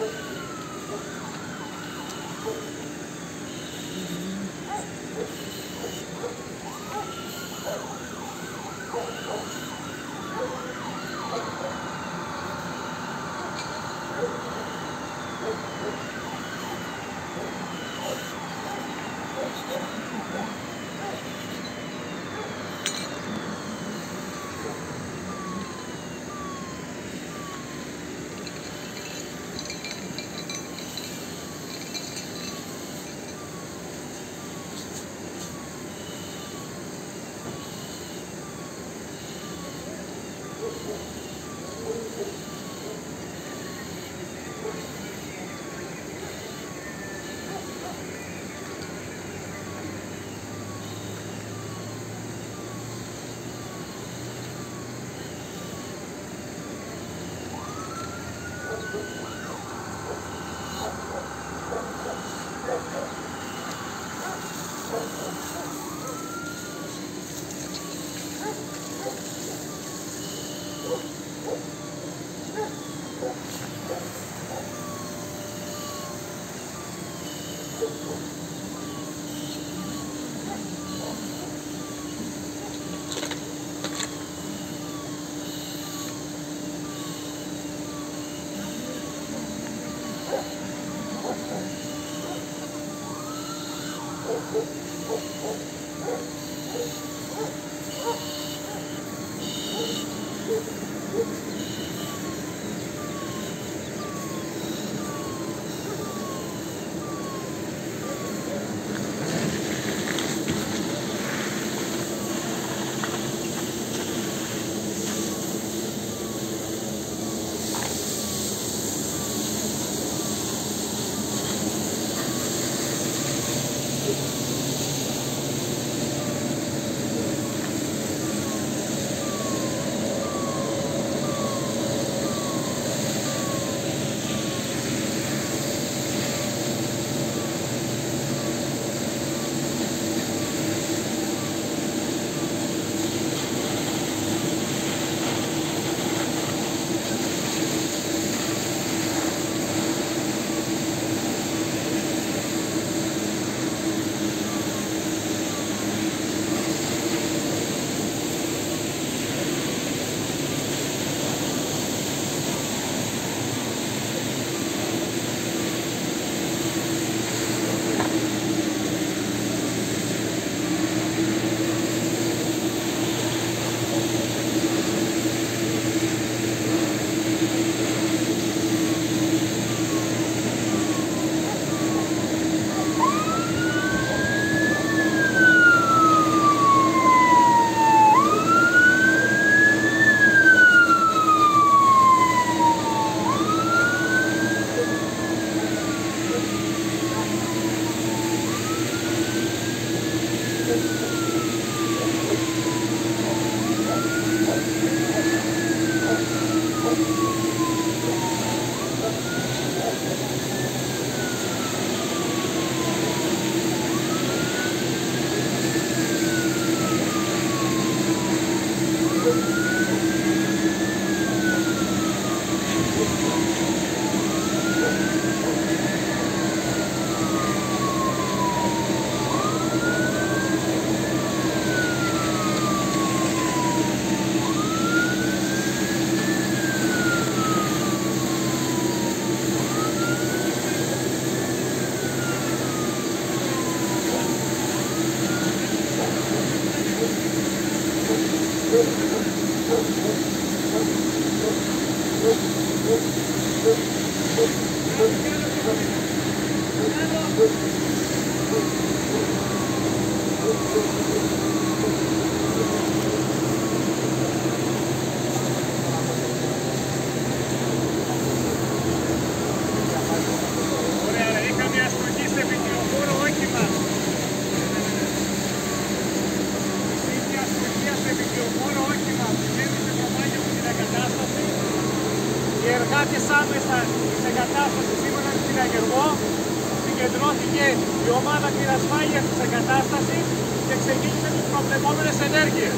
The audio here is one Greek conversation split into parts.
εργάτες άμεσα της εγκατάστασης σήμερα στην Αγεργό, συγκεντρώθηκε η ομάδα πυρασφάλειας της εγκατάστασης και ξεκίνησε τις προβλεπόμενες ενέργειες,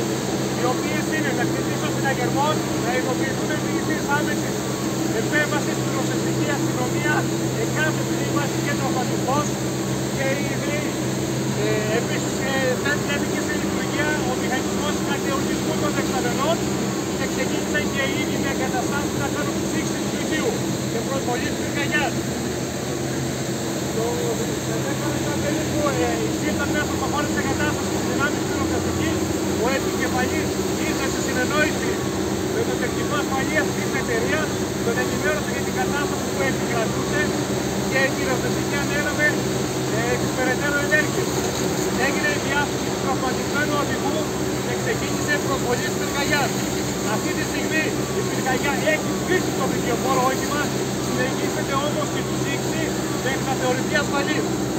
οι οποίες είναι να χτυπήσουν στην Αγεργό, να ειδοποιηθούν οι άμεσης επέμβασης πυροσβεστική αστυνομία. επειδή υπάρχει και τραυματισμός και επίσης δεν τέθηκε σε λειτουργία ο μηχανισμός κατεωρισμού των δεξαμενών και ξεκίνησαν και ήδη με εγκαταστάσεις να κάνουν ψήξη του ιδίου και προσβολή της πυρκαγιάς. Το 10 περίπου ήρθαν μέσα από χώρες της εγκατάστασης της δυνάμεις πυροσβεστικής, ο επικεφαλής ήρθε σε συνεννόηση με το τεχνικό ασφαλείας της εταιρείας, τον ενημέρωσε για την κατάσταση που επικρατούσε και η πυροσβεστική ανέλαβε τις περαιτέρω ενέργειες. Έγινε η διάσωση του τραυματισμένου οδηγού και ξεκίνησε προσβολή της πυρκαγιάς. Αυτή τη στιγμή η πυρκαγιά έχει σβήσει το βυθιοφόρο όχημα, συνεχίζεται όμως η ψήξη μέχρι να θεωρηθεί ασφαλής.